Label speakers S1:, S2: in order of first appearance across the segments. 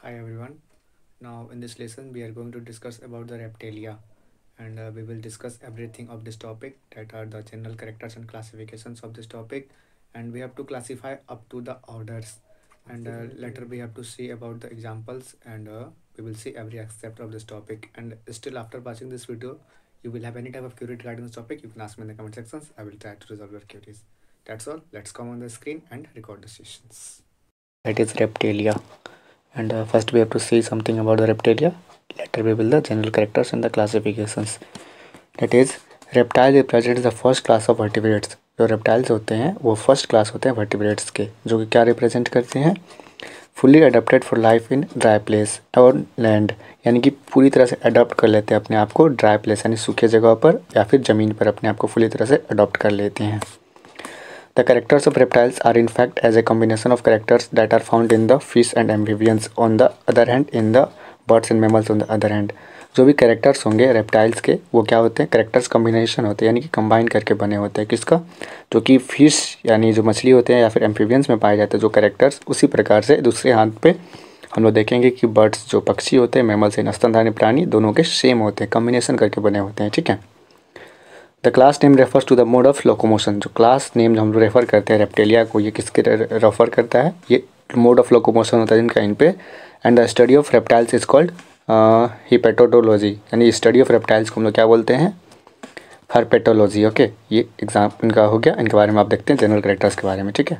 S1: Hi everyone. Now in this lesson we are going to discuss about the reptilia and we will discuss everything of this topic, that are the general characters and classifications of this topic, and we have to classify up to the orders, and later we have to see about the examples, and we will see every aspect of this topic. And still after watching this video you will have any type of query regarding this topic, you can ask me in the comment sections. I will try to resolve your queries. That's all. Let's come on the screen and record the sessions. That is reptilia. And first we have to see something about the reptilia. Later we will the general characters and the classifications. That is, reptile represents the first class of vertebrates. जो reptiles होते हैं वो first class होते हैं vertebrates के, जो कि क्या रिप्रेजेंट करते हैं, fully adapted for life in dry place और लैंड, यानी कि पूरी तरह से अडॉप्ट कर लेते हैं अपने आप को ड्राई प्लेस यानी सूखे जगह पर या फिर ज़मीन पर अपने आप को फुली तरह से अडॉप्ट कर लेते हैं. The characters of reptiles are in fact as a combination of characters that are found in the fish and amphibians on the other hand, in the birds and mammals on the other hand. जो भी characters होंगे reptiles के वो क्या होते हैं, characters combination होते हैं, यानी कि कंबाइन करके बने होते हैं. किसका? जो कि फिश यानी जो मछली होते हैं या फिर एम्फीबियंस में पाए जाते हैं जो कैरेक्टर्स, उसी प्रकार से दूसरे हाथ पे हम लोग देखेंगे कि बर्ड्स जो पक्षी होते हैं, मैमल्स यानी स्तनधारी प्राणी, दोनों के सेम होते हैं, कम्बिनेशन करके बने होते हैं. ठीक है. The class name refers to the mode of locomotion. जो क्लास नेम हम रेफ़र करते हैं रेप्टेलिया को, ये किसके रेफ़र करता है, ये मोड ऑफ लोकोमोशन होता है जिनका इन पे. And the study of reptiles is called herpetology, यानी स्टडी ऑफ रेप्टाइल्स को हम लोग क्या बोलते हैं, हर्पेटोलॉजी. ओके, ये एग्जाम इनका हो गया. इनके बारे में आप देखते हैं जनरल कैरेक्टर्स के बारे में. ठीक है.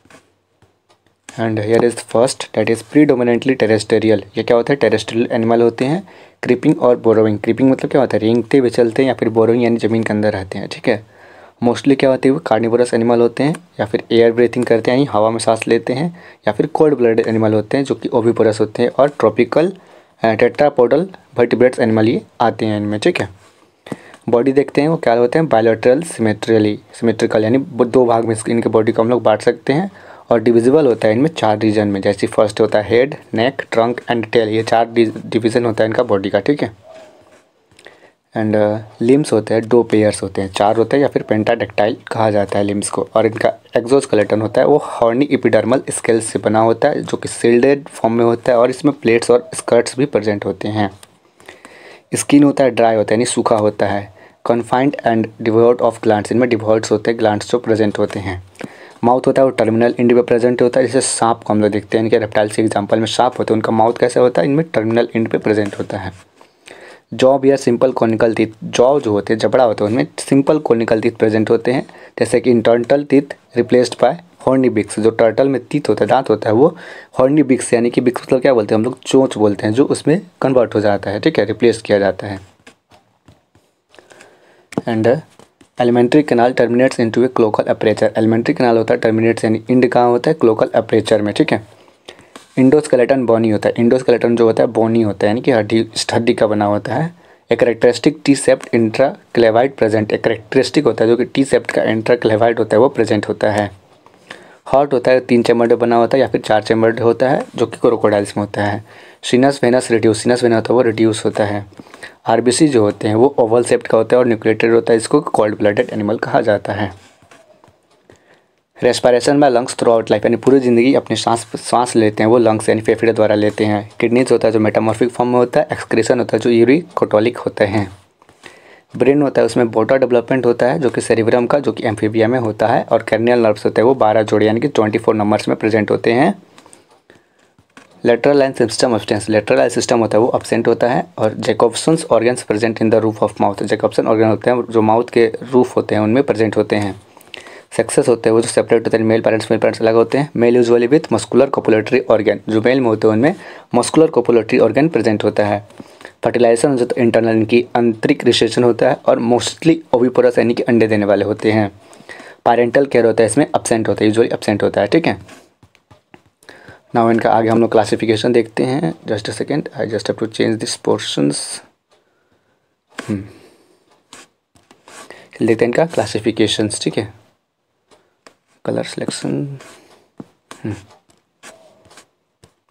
S1: And here is first, that is predominantly terrestrial. ये क्या होता है, टेरेस्ट्रियल एनिमल होते हैं. क्रीपिंग और बोरोइंग. क्रीपिंग मतलब क्या होता है, रेंगते हुए चलते हैं, या फिर बोरोइंग यानी ज़मीन के अंदर रहते हैं. ठीक है. मोस्टली क्या होते हैं, वो कार्निवोरस एनिमल होते हैं, या फिर एयर ब्रीथिंग करते हैं यानी हवा में सांस लेते हैं, या फिर कोल्ड ब्लडेड एनिमल होते हैं जो कि ओविपोरस होते हैं. और ट्रॉपिकल टेट्रापोडल वर्टिब्रेट्स एनिमल ये आते हैं इनमें. ठीक है. बॉडी देखते हैं वो क्या होते हैं, बायोलेटरल सिमेट्रिकल, यानी दो भाग में इनके बॉडी को हम लोग बांट सकते हैं. और डिविजिबल होता है इनमें चार रीजन में, जैसे फर्स्ट होता है head, neck, trunk and tail. ये चार डिवीज़न होता है इनका बॉडी का. ठीक है. एंड लिम्स होते हैं, दो पेयर्स होते हैं, चार होते हैं, या फिर पेंटाडेक्टाइल कहा जाता है लिम्स को. और इनका एक्सोस्केलेटन होता है वो हॉर्नी एपिडर्मल स्केल्स से बना होता है, जो कि सील्डेड फॉर्म में होता है, और इसमें प्लेट्स और स्कर्ट्स भी प्रेजेंट होते हैं. स्किन होता है ड्राई होता है यानी सूखा होता है. कन्फाइंड एंड डिवोर्ड ऑफ ग्लैंड्स, इनमें डिवोर्ड्स होते हैं, ग्लैंड्स जो प्रेजेंट होते हैं. माउथ होता है वो टर्मिनल एंड पे प्रेजेंट होता है, जैसे सांप को हम लोग देखते हैं इनके रेप्टाइल्स के एग्जांपल में सांप होते हैं, उनका माउथ कैसे होता है, इनमें टर्मिनल एंड पे प्रेजेंट होता है. जॉ भी या सिंपल कॉनिकल टीथ. जॉ जो होते हैं जबड़ा होता है उनमें सिंपल कॉनिकल टीथ प्रेजेंट होते हैं, जैसे कि in turtle teeth replaced by horny beaks. जो टर्टल में टीथ होता है, दांत होता है, वो हॉर्नी बिक्स यानी कि बिक्स मतलब क्या बोलते हैं हम लोग, चोंच बोलते हैं, जो उसमें कन्वर्ट हो जाता है. ठीक है, रिप्लेस किया जाता है. And alimentary canal terminates into a cloacal aperture. Alimentary canal होता है टर्मिनेट्स यानी इंड कहाँ होता है, क्लोकल अपर्चर में. ठीक है. इंडोस्केलेटन बोनी होता है. इंडोस्केलेटन जो होता है बोनी होता है, यानी कि हड्डी का बना होता है. एक characteristic T shaped interclavicle present. एक करेक्टरिस्टिक होता है जो कि टी सेप्ट का इंट्राक्लेवाइड होता है वो प्रेजेंट होता है. हार्ट होता है 3 चैम्बर्ड बना होता है या फिर 4 चैम्बर्ड होता है, जो कि क्रोकोडाइल्स में होता है. Sinus venosus reduce. Sinus vena होता है वो रिड्यूस होता है. आरबीसी जो होते हैं वो ओवल शेप्ड का होता है और न्यूक्लिएटेड होता है, इसको कोल्ड ब्लडेड एनिमल कहा जाता है. Respiration by lungs throughout life, यानी पूरी ज़िंदगी अपनी सांस लेते हैं वो लंग्स यानी फेफड़े द्वारा लेते हैं. किडनीज होता है जो मेटामॉर्फिक फॉर्म में होता है. एक्सक्रीशन होता है जो यूरिकोटोलिक होते हैं. ब्रेन होता है उसमें मोटर डेवलपमेंट होता है जो कि सेरिब्रम का, जो कि एम्फीबिया में होता है. और कर्नियल नर्व्स होते हैं वो 12 जोड़े यानी कि 24 नंबर्स में प्रेजेंट होते हैं. Lateral line system absence. Lateral line system होता है वो अब्सेंट होता है. और Jacobson's organs present in the roof of mouth. Jacobson organ होते हैं जो माउथ के रूफ होते हैं उनमें प्रेजेंट होते हैं. सेक्सेस होते हैं वो जो सेपरेट होते हैं, मेल पेरेंट्स अलग होते हैं. Male usually with muscular copulatory organ. जो मेल में होते हैं उनमें मस्कुलर कोपुलेटरी ऑर्गन प्रेजेंट होता है. फर्टिलाइजेशन जो इंटरनल इनकी आंतरिक रिसेशन होता है. और मोस्टली ओविपोरस यानी कि अंडे देने वाले होते हैं. पैरेंटल केयर होता है इसमें अब्सेंट होता है, यूजुअली अब्सेंट होता है. ठीक है. नाउ इनका आगे हम लोग क्लासिफिकेशन देखते हैं. Just a second, I just have to change this portions. देखते हैं इनका क्लासिफिकेशंस. ठीक है. Colour selection.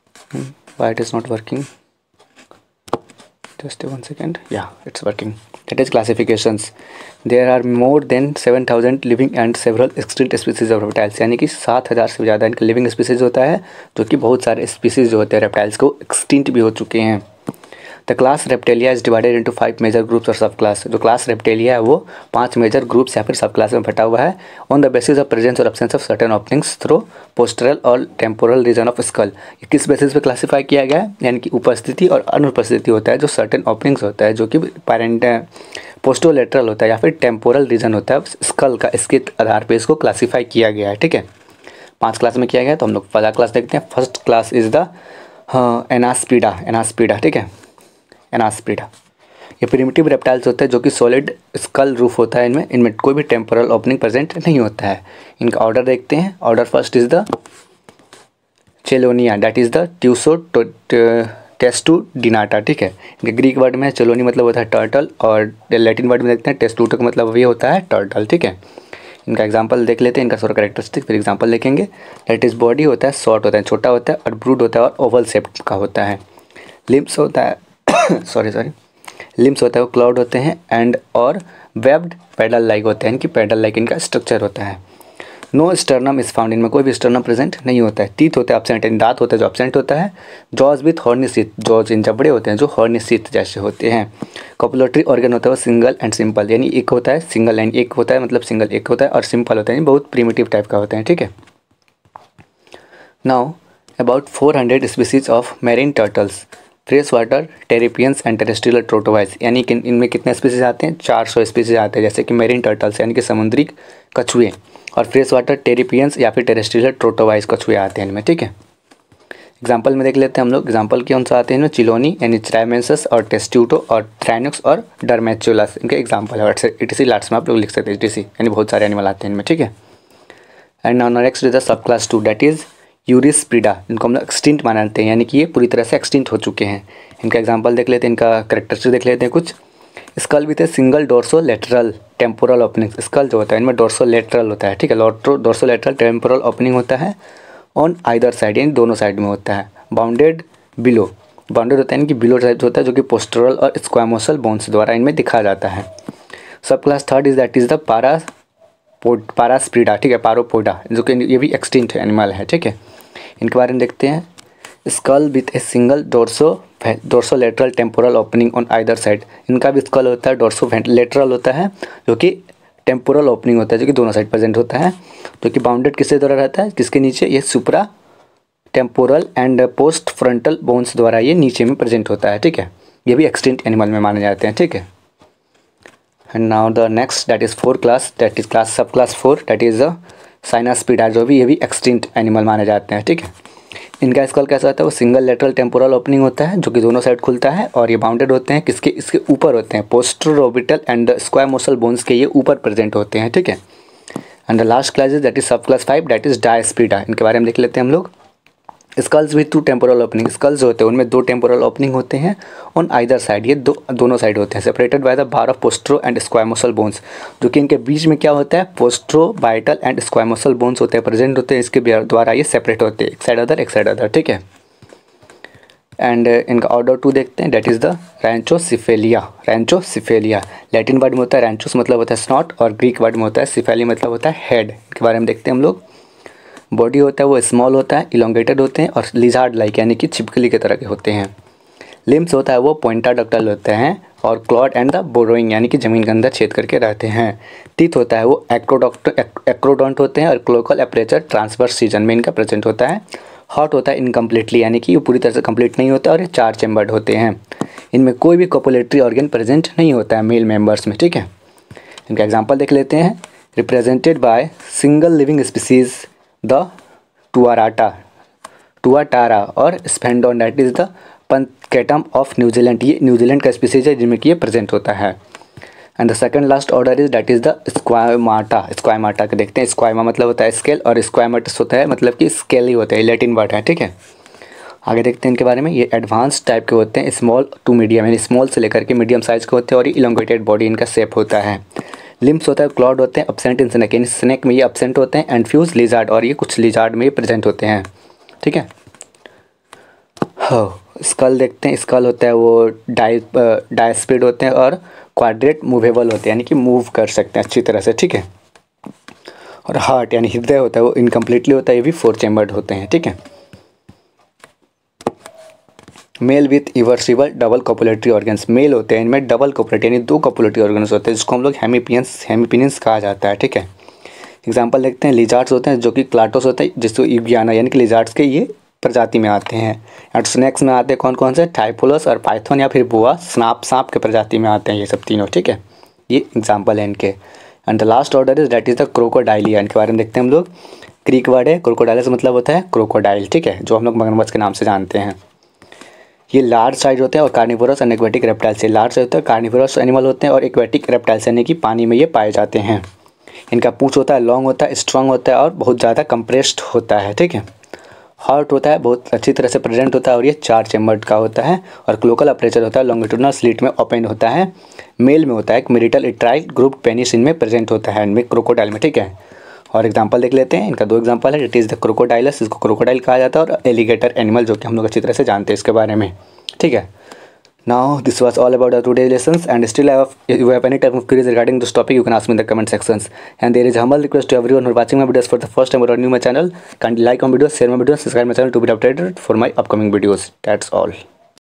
S1: why it is not working, just 1 second. Yeah, it's working. That is classifications. There are more than 7,000 living and several extinct species of reptiles, यानी कि 7,000 से ज़्यादा इनका लिविंग स्पीसीज होता है, जो कि बहुत सारे स्पीसीज जो होते हैं रेप्टाइल्स को एक्सटिंक्ट भी हो चुके हैं। The class reptilia is divided into 5 major groups और सब क्लास। जो क्लास रेप्टेलिया है वो 5 मेजर ग्रुप्स या फिर सब क्लास में बटा हुआ है on the basis of presence और absence of certain openings through postural और टेम्पोरल रीजन ऑफ स्कल। ये किस बेसिस पे क्लासीफाई किया गया है, यानी कि उपस्थिति और अनुपस्थिति होता है जो सर्टेन ओपनिंग्स होता है, जो कि पैरेंट पोस्टोलेटरल होता है या फिर टेम्पोरल रीजन होता है स्कल का, इसके आधार पर इसको क्लासीफाई किया गया है। ठीक है, 5 क्लास में किया गया, तो हम लोग पहला क्लास देखते हैं। First class is the anapsida. ठीक है, एनास्पीडा ये प्रिमिटिव रेप्टाइल्स होते हैं जो कि सॉलिड स्कल रूफ होता है, इनमें कोई भी टेम्पोरल ओपनिंग प्रेजेंट नहीं होता है। इनका ऑर्डर देखते हैं। Order first is the chelonia, that is the testudinata. ठीक है, इनके ग्रीक वर्ड में चेलोनी मतलब होता है टर्टल, और लैटिन वर्ड में देखते हैं टेस्टूटो का मतलब ये होता है टर्टल। ठीक है, इनका एग्जांपल देख लेते हैं, इनका सोरा कैरेक्टरिस्टिक, फिर एग्जांपल देखेंगे। दैट इज बॉडी होता है शॉर्ट होता है, छोटा होता है, और ब्रूड होता है और ओवल शेप का होता है। लिम्स होता है लिम्स होता है वो क्लाउड होते हैं, एंड और वेब्ड पैडल लाइक होते हैं, इनकी पैडल लाइक इनका स्ट्रक्चर होता है। नो स्टर्नम इज फाउंड, इनमें कोई भी स्टर्नम प्रेजेंट नहीं होता है। टीथ होता है एब्सेंट, यानी दांत होता है जो एब्सेंट होता है। Jaws with horny sheath, jaws इन जबड़े होते हैं जो हॉर्नी शीथ जैसे होते हैं। कॉपुलेटरी ऑर्गन होता है वो सिंगल एंड सिंपल, यानी एक होता है सिंगल एंड एक होता है, मतलब सिंगल एक होता है, और सिंपल होता है यानी बहुत प्रिमिटिव टाइप का होता है। ठीक है, now about 400 species of marine turtles, fresh water terrapins and terrestrial tortoise, यानी कि इनमें कितने स्पीसीज आते हैं, 400 स्पीसीज आते हैं, जैसे कि मैरीन टर्टल्स यानी कि समुद्री कछुए, और फ्रेश वाटर टेरिपियंस या फिर टेरेस्ट्रियल ट्रोटोवाइस कछुए आते हैं इनमें। ठीक है, एग्जाम्पल में देख लेते हैं हम लोग। एग्जाम्पल के अनुसार आते हैं इनमें चिलोनी यानी ट्राइमेंसस और टेस्ट्यूटो और ट्राइनक्स और डरमेचुलस, इनके एग्जाम्पल है। इटीसी लाट्स में आप लोग लिख सकते हैं इटीसी, यानी बहुत सारे एनिमल आते हैं इनमें। ठीक है, and now next is the subclass 2, that is euryapsida. इनको हम लोग एक्सटिंक्ट मानते हैं, यानी कि ये पूरी तरह से एक्सटिंक्ट हो चुके हैं। इनका एग्जांपल देख लेते हैं, इनका कैरेक्टरिस्टिक देख लेते हैं कुछ। Skull with a single dorsolateral temporal opening, skull जो होता है इनमें डोर्सोलेटरल होता है। ठीक है, डोर्सोलेटरल टेम्पोरल ओपनिंग होता है ऑन आइदर साइड, यानी दोनों साइड में होता है। बाउंडेड बिलो, बाउंडेड होता है यानी कि बिलो टाइप होता है, जो कि पोस्टरल और स्क्वामोसल बोन्स द्वारा इनमें दिखा जाता है। Subclass third is that is the parapsida. ठीक है, पारोपोडा, जो कि ये भी एक्सटिंक्ट एनिमल है। ठीक है, इनके बारे में देखते हैं। Skull with a single dorsolateral temporal opening on either side, इनका भी स्कल होता है डोर्सोलेटरल होता है, जो कि टेम्पोरल ओपनिंग होता है, जो कि दोनों साइड प्रेजेंट होता है, जो कि बाउंडेड किससे द्वारा रहता है, किसके नीचे, ये supratemporal and postfrontal bones द्वारा ये नीचे में प्रेजेंट होता है। ठीक है, ये भी एक्सटिंक्ट एनिमल में माने जाते हैं। ठीक है, and now the next that is 4 class, that is class subclass 4, that is the synapsida, जो भी ये भी एक्सटिंक्ट एनिमल माने जाते हैं। ठीक है, इनका स्कल कैसा होता है, वो सिंगल लेटरल टेम्पोरल ओपनिंग होता है, जो कि दोनों साइड खुलता है, और ये बाउंडेड होते हैं किसके, इसके ऊपर होते हैं, पोस्टरोबिटल एंड स्क्वामोसल बोन्स के ये ऊपर प्रेजेंट होते हैं। ठीक है, and the last class is that is subclass 5, that is diapsida. इनके बारे में देख लेते हैं हम लोग। Skulls with 2 temporal opening, skulls जो होते हैं उनमें 2 टेम्पोरल ओपनिंग होते हैं ऑन आइदर साइड, ये दोनों साइड होते हैं, separated by the bar of postorbital and squamosal bones, जो कि इनके बीच में क्या होता है, postorbital and squamosal bones होते हैं, प्रेजेंट होते हैं, इसके द्वारा ये सेपरेट होते हैं, एक साइड अदर एक साइड अदर। ठीक है, एंड इनका ऑर्डर 2 देखते हैं, that is the rhynchocephalia. Latin word में होता है रैंचोस मतलब होता है स्नॉट, और ग्रीक वर्ड में होता है सिफेली मतलब होता है हेड। इनके बारे में देखते हैं हम लोग। बॉडी होता है वो स्मॉल होता है, इलोंगेटेड होते हैं, और लिजार्ड लाइक यानी कि छिपकली के तरह के होते हैं। लिम्स होता है वो पॉइंटाडक्टल होते हैं, और क्लॉड एंड द बोरोइंग यानी कि ज़मीन के अंदर छेद करके रहते हैं। टीथ होता है वो एक्रोडोंट होते हैं, और क्लोकल एपरेचर ट्रांसवर्स सीजन में इनका प्रेजेंट होता है। हॉट होता है इनकम्प्लीटली, यानी कि ये पूरी तरह से कंप्लीट नहीं होता, और ये 4 चैम्बर्ड होते हैं। इनमें कोई भी कोपुलेटरी ऑर्गन प्रेजेंट नहीं होता है मेल मेंबर्स में। ठीक है, इनका एग्जाम्पल देख लेते हैं। Represented by single living species the tuatara और Sphenodon, that is the punctatum of New Zealand, ये न्यूजीलैंड का स्पीसीज है जिनमें कि ये प्रेजेंट होता है। And the second last order is that is the squamata के देखते हैं। स्क्वाइमा मतलब होता है स्केल, और स्क्वाइमाटस होता है मतलब कि स्केल ही होता है, लैटिन वर्ड है। ठीक है, आगे देखते हैं इनके बारे में। ये एडवांस टाइप के होते हैं, स्मॉल टू मीडियम, यानी स्मॉल से लेकर के मीडियम साइज के होते हैं, और ये इलोंगेटेड बॉडी इनका शेप होता है। लिम्स होता है क्लॉड होते हैं, एब्सेंट इन स्नेक, यानी स्नेक में ये एब्सेंट होते हैं, एंड फ्यूज लिजार्ड, और ये कुछ लिजार्ड में ये प्रेजेंट होते हैं। ठीक है, स्कल देखते हैं। स्कल होता है वो डायस्पिड होते हैं, और क्वाड्रेट मूवेबल होते हैं, यानी कि मूव कर सकते हैं अच्छी तरह से, ठीक है। और हार्ट यानी हृदय होता है वो इनकम्प्लीटली होता है, ये भी 4 चैम्बर्ड होते हैं, ठीक है। Male with eversible double copulatory organs, male होते हैं इनमें डबल कॉपुलेटरी यानी 2 कॉपुलेटरी ऑर्गन्स होते हैं, जिसको हम लोग हेमिपियंस कहा जाता है, ठीक है। एग्जाम्पल देखते हैं, लिजार्ड्स होते हैं जो कि क्लाटोस होता है, जिसको इग्याना यानी कि लिजार्ड्स के ये प्रजाति में आते हैं। एंड स्नेक्स में आते हैं कौन कौन से, टाइफोलस और पाइथन या फिर बुआ सांप के प्रजाति में आते हैं ये सब तीनों, ठीक है। ये एग्जाम्पल है इनके। And the last order is that is the crocodilia, इनके बारे में देखते हैं हम लोग। ग्रीक वर्ड है क्रोकोडाइलस, मतलब होता है क्रोकोडाइल, ठीक है, जो हम लोग मगरमच्छ के नाम से जानते हैं। ये लार्ज साइज होते हैं और कार्निवोरस एंड एक्वेटिक रेप्टाइल से, लार्ज साइज होता है, कार्निवोरस एनिमल होते हैं और एक्वेटिक रेप्टाइल्स यानी कि पानी में ये पाए जाते हैं। इनका पूंछ होता है लॉन्ग होता है, स्ट्रांग होता है और बहुत ज़्यादा कंप्रेस्ड होता है, ठीक है। हार्ट होता है बहुत अच्छी तरह से प्रेजेंट होता है और ये 4 चैम्बर्ड का होता है। और क्लोकल अपर्चर होता है लॉन्गिट्यूडनल स्लिट में ओपन होता है। मेल में होता है एक मेरिटल इट्राइल ग्रुप पेनिस इनमें प्रेजेंट होता है, इनमें क्रोकोडाइल में, ठीक है। और एग्जांपल देख लेते हैं, इनका 2 एग्जांपल है, इट इज़ द क्रोकोडाइलस, इसको क्रोकोडाइल कहा जाता है, और एलिगेटर एनिमल जो कि हम लोग अच्छी तरह से जानते हैं इसके बारे में, ठीक है। Now this was all about our today's lessons, and still if you have any type of queries regarding this topic, you can ask me in the comment sections. And there is a humble request to everyone who are watching my videos for the first time or new my channel, kindly like my videos, share my videos, subscribe my channel to be updated for my upcoming videos. That's all.